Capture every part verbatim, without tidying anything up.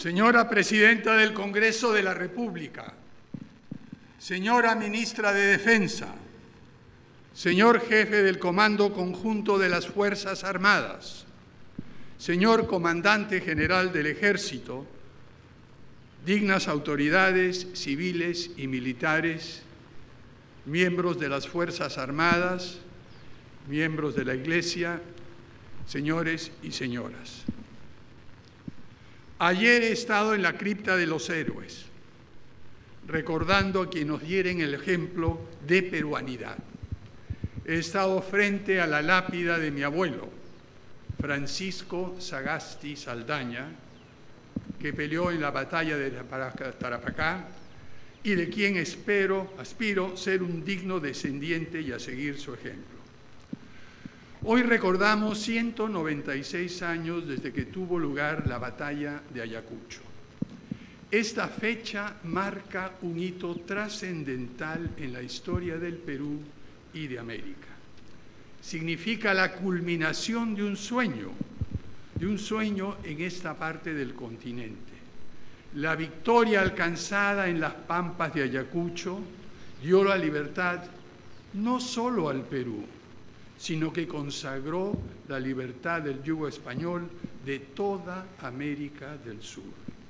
Señora Presidenta del Congreso de la República, señora Ministra de Defensa, señor Jefe del Comando Conjunto de las Fuerzas Armadas, señor Comandante General del Ejército, dignas autoridades civiles y militares, miembros de las Fuerzas Armadas, miembros de la Iglesia, señores y señoras. Ayer he estado en la cripta de los héroes, recordando a quienes nos dieren el ejemplo de peruanidad. He estado frente a la lápida de mi abuelo, Francisco Sagasti Saldaña, que peleó en la batalla de Tarapacá y de quien espero, aspiro ser un digno descendiente y a seguir su ejemplo. Hoy recordamos ciento noventa y seis años desde que tuvo lugar la batalla de Ayacucho. Esta fecha marca un hito trascendental en la historia del Perú y de América. Significa la culminación de un sueño, de un sueño en esta parte del continente. La victoria alcanzada en las pampas de Ayacucho dio la libertad no solo al Perú, sino que consagró la libertad del yugo español de toda América del Sur.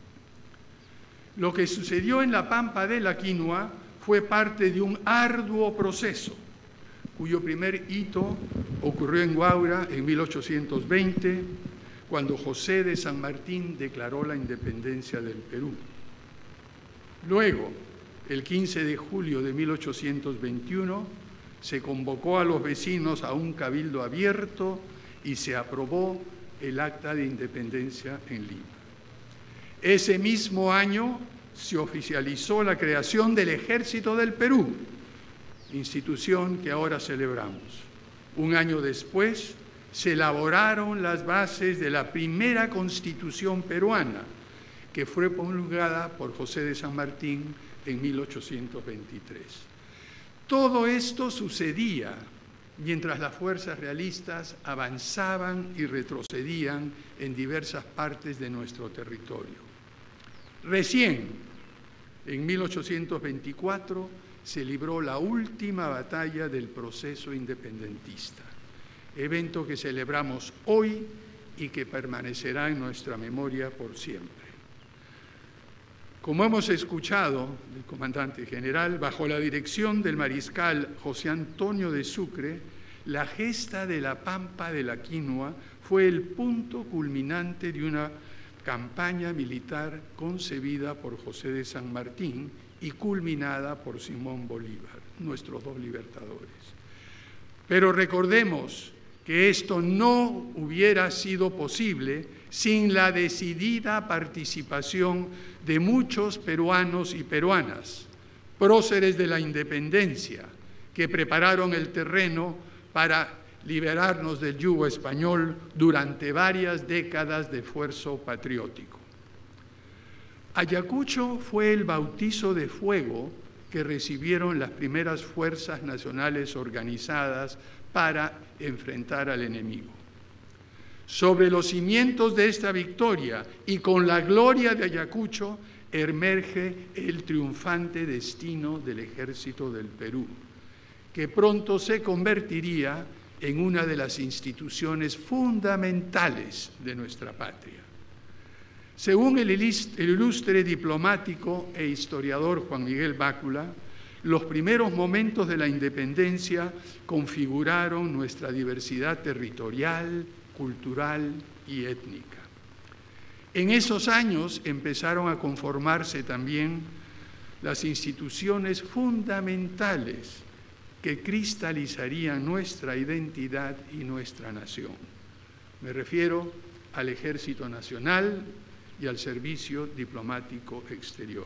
Lo que sucedió en la Pampa de la Quinua fue parte de un arduo proceso, cuyo primer hito ocurrió en Huaura en mil ochocientos veinte, cuando José de San Martín declaró la independencia del Perú. Luego, el quince de julio de mil ochocientos veintiuno, se convocó a los vecinos a un cabildo abierto y se aprobó el Acta de Independencia en Lima. Ese mismo año se oficializó la creación del Ejército del Perú, institución que ahora celebramos. Un año después se elaboraron las bases de la primera Constitución peruana, que fue promulgada por José de San Martín en mil ochocientos veintitrés. Todo esto sucedía mientras las fuerzas realistas avanzaban y retrocedían en diversas partes de nuestro territorio. Recién, en mil ochocientos veinticuatro, se libró la última batalla del proceso independentista, evento que celebramos hoy y que permanecerá en nuestra memoria por siempre. Como hemos escuchado del comandante general, bajo la dirección del mariscal José Antonio de Sucre, la gesta de la Pampa de la Quinua fue el punto culminante de una campaña militar concebida por José de San Martín y culminada por Simón Bolívar, nuestros dos libertadores. Pero recordemos que esto no hubiera sido posible sin la decidida participación de muchos peruanos y peruanas, próceres de la independencia, que prepararon el terreno para liberarnos del yugo español durante varias décadas de esfuerzo patriótico. Ayacucho fue el bautizo de fuego que recibieron las primeras fuerzas nacionales organizadas para enfrentar al enemigo. Sobre los cimientos de esta victoria y con la gloria de Ayacucho emerge el triunfante destino del Ejército del Perú, que pronto se convertiría en una de las instituciones fundamentales de nuestra patria. Según el ilustre diplomático e historiador Juan Miguel Bácula, los primeros momentos de la independencia configuraron nuestra diversidad territorial, cultural y étnica. En esos años empezaron a conformarse también las instituciones fundamentales que cristalizarían nuestra identidad y nuestra nación. Me refiero al Ejército Nacional y al Servicio Diplomático Exterior.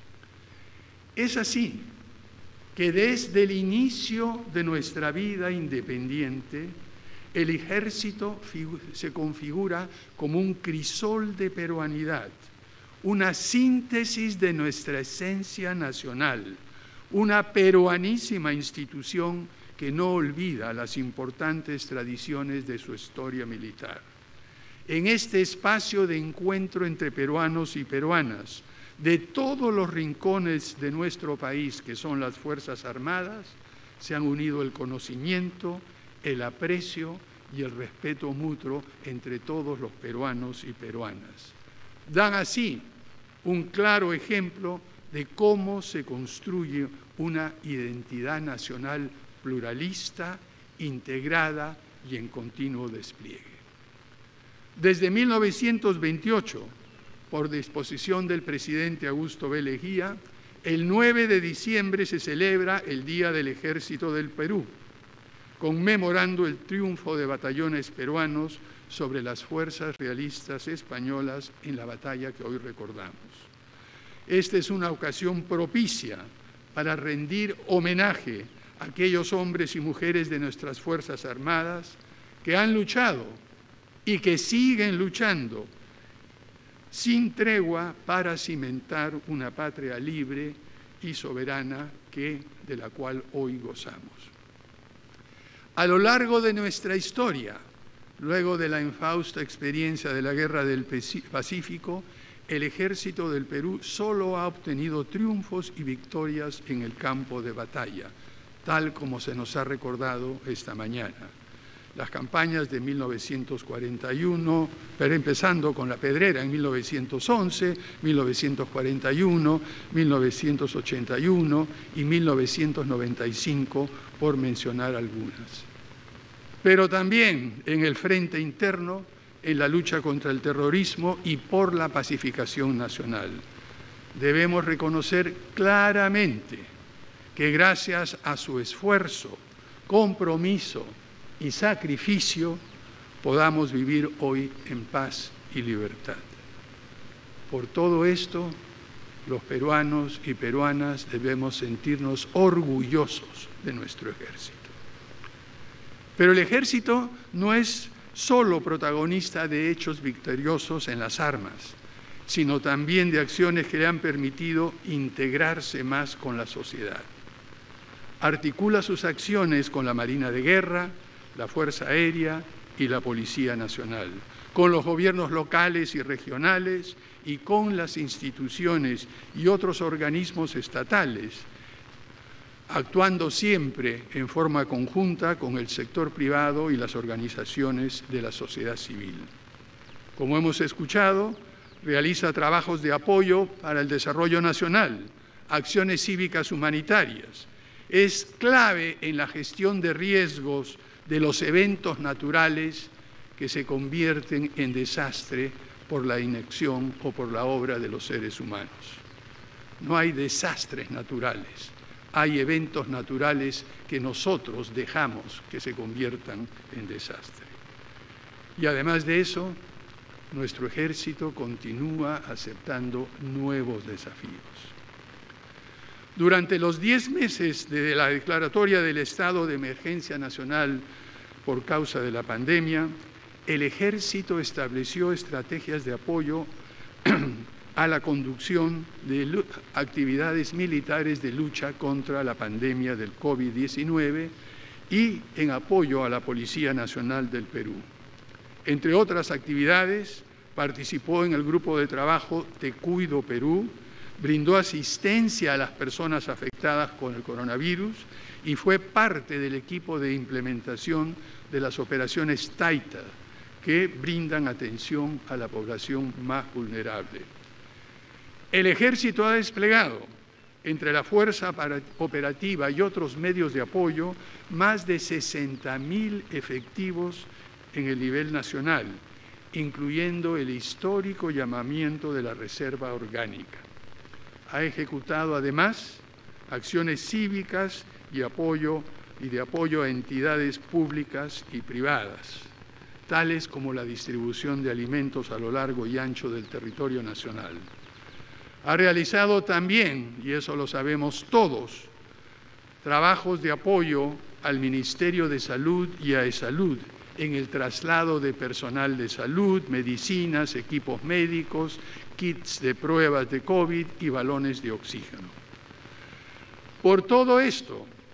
Es así que desde el inicio de nuestra vida independiente, el Ejército se configura como un crisol de peruanidad, una síntesis de nuestra esencia nacional, una peruanísima institución que no olvida las importantes tradiciones de su historia militar. en este espacio de encuentro entre peruanos y peruanas, de todos los rincones de nuestro país, que son las Fuerzas Armadas, se han unido el conocimiento, el aprecio y el respeto mutuo entre todos los peruanos y peruanas. Dan así un claro ejemplo de cómo se construye una identidad nacional pluralista, integrada y en continuo despliegue. Desde mil novecientos veintiocho, por disposición del presidente Augusto B. Leguía, el nueve de diciembre se celebra el Día del Ejército del Perú, conmemorando el triunfo de batallones peruanos sobre las fuerzas realistas españolas en la batalla que hoy recordamos. Esta es una ocasión propicia para rendir homenaje a aquellos hombres y mujeres de nuestras Fuerzas Armadas que han luchado y que siguen luchando sin tregua para cimentar una patria libre y soberana que, de la cual hoy gozamos. A lo largo de nuestra historia, luego de la infausta experiencia de la Guerra del Pacífico, el Ejército del Perú solo ha obtenido triunfos y victorias en el campo de batalla, tal como se nos ha recordado esta mañana. Las campañas de mil novecientos cuarenta y uno, pero empezando con la Pedrera en mil novecientos once, mil novecientos cuarenta y uno, mil novecientos ochenta y uno y mil novecientos noventa y cinco, por mencionar algunas. Pero también en el frente interno, en la lucha contra el terrorismo y por la pacificación nacional. Debemos reconocer claramente que gracias a su esfuerzo, compromiso y sacrificio, podamos vivir hoy en paz y libertad. Por todo esto, los peruanos y peruanas debemos sentirnos orgullosos de nuestro ejército. Pero el ejército no es solo protagonista de hechos victoriosos en las armas, sino también de acciones que le han permitido integrarse más con la sociedad. Articula sus acciones con la Marina de Guerra, la Fuerza Aérea y la Policía Nacional, con los gobiernos locales y regionales y con las instituciones y otros organismos estatales, actuando siempre en forma conjunta con el sector privado y las organizaciones de la sociedad civil. Como hemos escuchado, realiza trabajos de apoyo para el desarrollo nacional, acciones cívicas humanitarias. Es clave en la gestión de riesgos de los eventos naturales que se convierten en desastre por la inacción o por la obra de los seres humanos. No hay desastres naturales, hay eventos naturales que nosotros dejamos que se conviertan en desastre. Y además de eso, nuestro ejército continúa aceptando nuevos desafíos. Durante los diez meses de la declaratoria del estado de emergencia nacional por causa de la pandemia, el ejército estableció estrategias de apoyo a la conducción de actividades militares de lucha contra la pandemia del COVID diecinueve y en apoyo a la Policía Nacional del Perú. Entre otras actividades, participó en el grupo de trabajo Te Cuido Perú, brindó asistencia a las personas afectadas con el coronavirus y fue parte del equipo de implementación de las operaciones Taita, que brindan atención a la población más vulnerable. El Ejército ha desplegado, entre la Fuerza Operativa y otros medios de apoyo, más de sesenta mil efectivos en el nivel nacional, incluyendo el histórico llamamiento de la Reserva Orgánica. Ha ejecutado además acciones cívicas y, apoyo, y de apoyo a entidades públicas y privadas, tales como la distribución de alimentos a lo largo y ancho del territorio nacional. Ha realizado también, y eso lo sabemos todos, trabajos de apoyo al Ministerio de Salud y a ESalud en el traslado de personal de salud, medicinas, equipos médicos, kits de pruebas de COVID y balones de oxígeno. Por todo esto,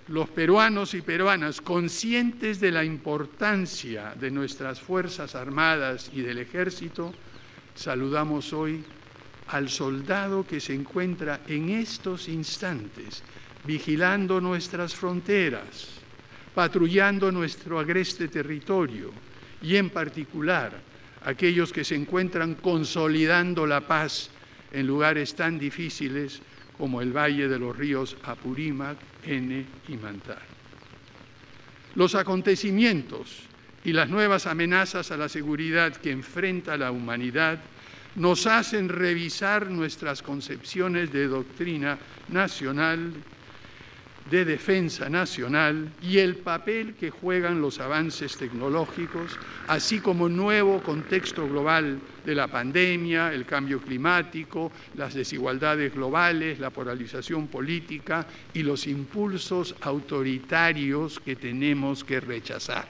Los peruanos y peruanas, conscientes de la importancia de nuestras Fuerzas Armadas y del Ejército, saludamos hoy al soldado que se encuentra en estos instantes vigilando nuestras fronteras, patrullando nuestro agreste territorio y, en particular, aquellos que se encuentran consolidando la paz en lugares tan difíciles como el Valle de los Ríos Apurímac, Ene y Mantar. Los acontecimientos y las nuevas amenazas a la seguridad que enfrenta la humanidad nos hacen revisar nuestras concepciones de doctrina nacional, de defensa nacional y el papel que juegan los avances tecnológicos, así como el nuevo contexto global de la pandemia, el cambio climático, las desigualdades globales, la polarización política y los impulsos autoritarios que tenemos que rechazar.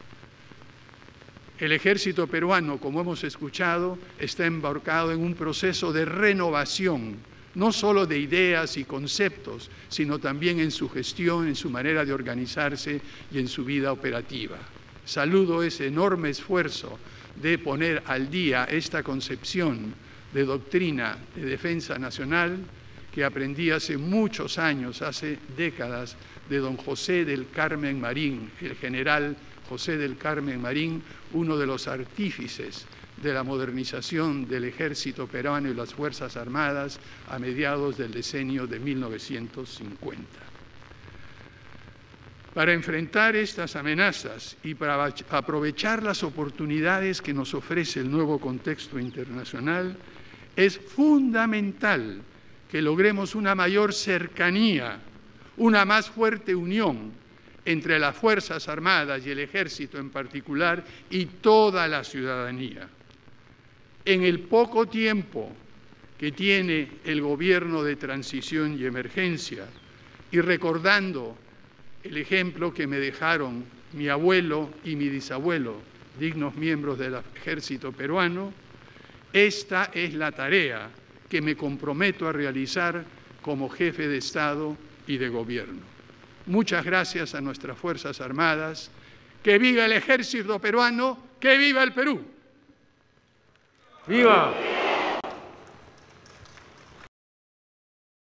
El ejército peruano, como hemos escuchado, está embarcado en un proceso de renovación, no solo de ideas y conceptos, sino también en su gestión, en su manera de organizarse y en su vida operativa. Saludo ese enorme esfuerzo de poner al día esta concepción de doctrina de defensa nacional que aprendí hace muchos años, hace décadas, de don José del Carmen Marín, el general José del Carmen Marín, uno de los artífices de la modernización del ejército peruano y las Fuerzas Armadas a mediados del decenio de mil novecientos cincuenta. Para enfrentar estas amenazas y para aprovechar las oportunidades que nos ofrece el nuevo contexto internacional, es fundamental que logremos una mayor cercanía, una más fuerte unión entre las Fuerzas Armadas y el Ejército en particular y toda la ciudadanía. En el poco tiempo que tiene el gobierno de transición y emergencia, y recordando el ejemplo que me dejaron mi abuelo y mi bisabuelo, dignos miembros del ejército peruano, esta es la tarea que me comprometo a realizar como jefe de Estado y de Gobierno. Muchas gracias a nuestras Fuerzas Armadas. ¡Que viva el ejército peruano! ¡Que viva el Perú! ¡Viva!